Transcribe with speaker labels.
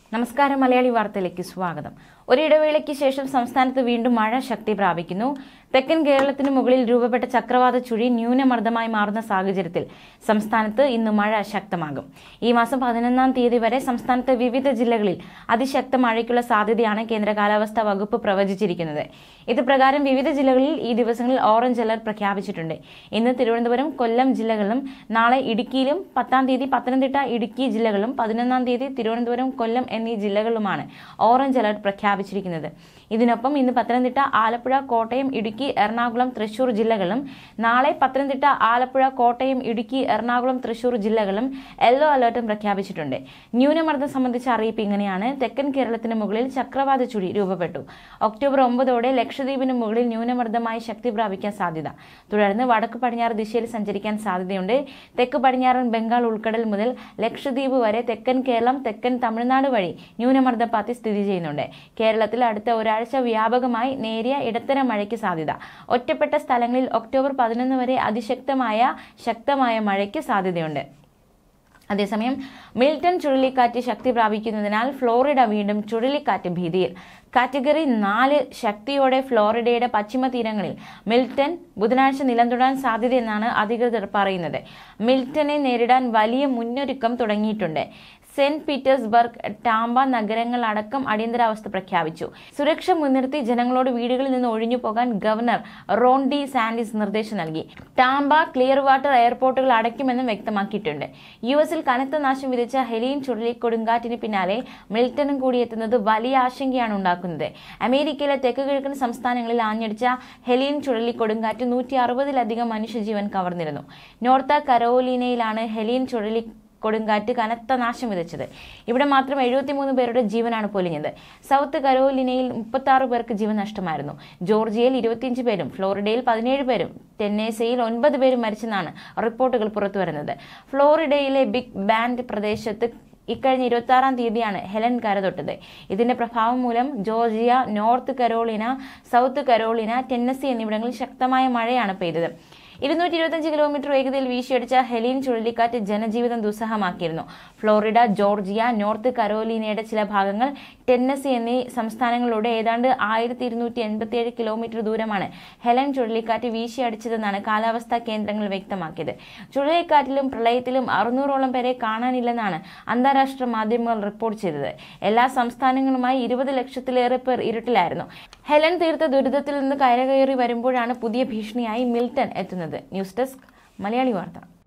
Speaker 1: നമസ്കാരം മലയാളി വാർത്തയിലേക്ക് സ്വാഗതം. ഒരിടവേളയ്ക്ക് ശേഷം സംസ്ഥാനത്ത് വീണ്ടും മഴ ശക്തി പ്രാപിക്കുന്നു. തെക്കൻ കേരളത്തിന് മുകളിൽ രൂപപ്പെട്ട ചക്രവാത ചുഴി ന്യൂനമർദ്ദമായി മാറുന്ന സാഹചര്യത്തിൽ സംസ്ഥാനത്ത് ഇന്ന് മഴ ശക്തമാകും. ഈ മാസം 11-ാം തീയതി വരെ സംസ്ഥാനത്തെ വിവിധ ജില്ലകളിൽ അതിശക്ത മഴയ്ക്കുള്ള സാധ്യതയാണ് കേന്ദ്ര കാലാവസ്ഥാ വകുപ്പ് പ്രവചിച്ചിരിക്കുന്നത്. ഇത് പ്രകാരം വിവിധ ജില്ലകളിൽ ഈ ദിവസങ്ങളിൽ ഓറഞ്ച് അലർട്ട് പ്രഖ്യാപിച്ചിട്ടുണ്ട്. ഇന്ന് തിരുവനന്തപുരം, കൊല്ലം ജില്ലകളിലും നാളെ ഇടുക്കിയിലും, 10-ാം തീയതി പത്തനംതിട്ട, ഇടുക്കി ജില്ലകളും 11-ാം തീയതി തിരുവനന്തപുരം, കൊല്ലം എന്നീ ജില്ലകളിലുമാണ് ഓറഞ്ച് അലർട്ട് പ്രഖ്യാപിച്ചിരിക്കുന്നത്. ഇതിനൊപ്പം ഇന്ന് പത്തനംതിട്ട, ആലപ്പുഴ, കോട്ടയം, ഇടുക്കി, എറണാകുളം, തൃശൂർ ജില്ലകളും നാളെ പത്തനംതിട്ട, ആലപ്പുഴ, കോട്ടയം, ഇടുക്കി, എറണാകുളം, തൃശൂർ ജില്ലകളും യെല്ലോ അലർട്ടും പ്രഖ്യാപിച്ചിട്ടുണ്ട്. ന്യൂനമർദ്ദം സംബന്ധിച്ച അറിയിപ്പ് ഇങ്ങനെയാണ്. തെക്കൻ കേരളത്തിന് മുകളിൽ ചക്രവാത ചുഴി രൂപപ്പെട്ടു. ഒക്ടോബർ 9 ലക്ഷദ്വീപിന് മുകളിൽ ന്യൂനമർദ്ദമായി ശക്തി പ്രാപിക്കാൻ സാധ്യത. തുടർന്ന് വടക്ക് പടിഞ്ഞാറ് ദിശയിൽ സഞ്ചരിക്കാൻ സാധ്യതയുണ്ട്. തെക്ക് പടിഞ്ഞാറൻ ബംഗാൾ ഉൾക്കടൽ മുതൽ ലക്ഷദ്വീപ് വരെ തെക്കൻ കേരളം, തെക്കൻ തമിഴ്നാട് വഴി ന്യൂനമർദ്ദപാത്തി സ്ഥിതി ചെയ്യുന്നുണ്ട്. കേരളത്തിൽ അടുത്ത ഒരാഴ്ച വ്യാപകമായി നേരിയ ഇടത്തരം മഴയ്ക്ക് സാധ്യത. ഒറ്റപ്പെട്ട സ്ഥലങ്ങളിൽ ഒക്ടോബർ 11 വരെ ശക്തമായ മഴയ്ക്ക് സാധ്യതയുണ്ട്. അതേസമയം മിൽട്ടൺ ചുഴലിക്കാറ്റ് ശക്തി പ്രാപിക്കുന്നതിനാൽ ഫ്ലോറിഡ വീണ്ടും ചുഴലിക്കാറ്റ് ഭീതിയിൽ. കാറ്റഗറി 4 ശക്തിയോടെ ഫ്ലോറിഡയുടെ പശ്ചിമ തീരങ്ങളിൽ മിൽട്ടൺ ബുധനാഴ്ച നിലംതൊടാൻ സാധ്യതയെന്നാണ് അധികൃതർ പറയുന്നത്. മിൽട്ടനെ നേരിടാൻ വലിയ മുന്നൊരുക്കം തുടങ്ങിയിട്ടുണ്ട്. സെന്റ് പീറ്റേഴ്സ്ബർഗ്, ടാമ്പ നഗരങ്ങൾ അടക്കം അടിയന്തരാവസ്ഥ പ്രഖ്യാപിച്ചു. സുരക്ഷ മുൻനിർത്തി ജനങ്ങളോട് വീടുകളിൽ നിന്ന് ഒഴിഞ്ഞു പോകാൻ ഗവർണർ റോൺ ഡി സാന്റിസ് നിർദ്ദേശം നൽകി. ടാമ്പ, ക്ലിയർ വാട്ടർ എയർപോർട്ടുകൾ അടയ്ക്കുമെന്നും വ്യക്തമാക്കിയിട്ടുണ്ട്. യുഎസിൽ കനത്ത നാശം വിതച്ച ഹെലീൻ ചുഴലിക്കൊടുങ്കാറ്റിന് പിന്നാലെ മിൽട്ടനും കൂടി എത്തുന്നത് വലിയ ആശങ്കയാണ് ഉണ്ടാക്കുന്നത്. അമേരിക്കയിലെ തെക്ക് കിഴക്കൻ സംസ്ഥാനങ്ങളിൽ ആഞ്ഞടിച്ച ഹെലീൻ ചുഴലിക്കൊടുങ്കാറ്റ് 160-ലധികം മനുഷ്യജീവൻ കവർന്നിരുന്നു. നോർത്ത് കരോലിനയിലാണ് ഹെലീൻ കൊടുങ്കാറ്റ് കനത്ത നാശം വിതച്ചത്. ഇവിടെ മാത്രം 73 പേരുടെ ജീവനാണ് പൊലിഞ്ഞത്. സൗത്ത് കരോലിനയിൽ 36 പേർക്ക് ജീവൻ നഷ്ടമായിരുന്നു. ജോർജിയയിൽ 25 പേരും ഫ്ലോറിഡയിൽ 17 പേരും ടെന്നേസിയിൽ 9 പേരും മരിച്ചെന്നാണ് റിപ്പോർട്ടുകൾ പുറത്തുവരുന്നത്. ഫ്ലോറിഡയിലെ ബിഗ് ബാൻഡ് പ്രദേശത്ത് ഇക്കഴിഞ്ഞ 26-ാം തീയതിയാണ് ഹെലൻ കരതൊട്ടത്. ഇതിന്റെ പ്രഭാവം മൂലം Georgia, North Carolina, South Carolina, Tennessee എന്നിവിടങ്ങളിൽ ശക്തമായ മഴയാണ് പെയ്തത്. 225 കിലോമീറ്റർ വേഗതയിൽ വീശിയടിച്ച ഹെലീൻ ചുഴലിക്കാറ്റ് ജനജീവിതം ദുസ്സഹമാക്കിയിരുന്നു. ഫ്ലോറിഡ, ജോർജിയ, നോർത്ത് കരോലിനയുടെ ചില ഭാഗങ്ങൾ, ടെന്നസി എന്നീ സംസ്ഥാനങ്ങളിലൂടെ ഏതാണ്ട് 1287 കിലോമീറ്റർ ദൂരമാണ് ഹെലൻ ചുഴലിക്കാറ്റ് വീശിയടിച്ചതെന്നാണ് കാലാവസ്ഥാ കേന്ദ്രങ്ങൾ വ്യക്തമാക്കിയത്. ചുഴലിക്കാറ്റിലും പ്രളയത്തിലും 600ഓളം പേരെ കാണാനില്ലെന്നാണ് അന്താരാഷ്ട്ര മാധ്യമങ്ങൾ റിപ്പോർട്ട് ചെയ്തത്. എല്ലാ സംസ്ഥാനങ്ങളുമായി 20 ലക്ഷത്തിലേറെ പേർ ഇരുട്ടിലായിരുന്നു. ഹെലൻ തീർത്ത ദുരിതത്തിൽ നിന്ന് കരകയറി വരുമ്പോഴാണ് പുതിയ ഭീഷണിയായി മിൽട്ടൺ എത്തുന്നത്. ന്യൂസ് ഡെസ്ക്, മലയാളി വാർത്ത.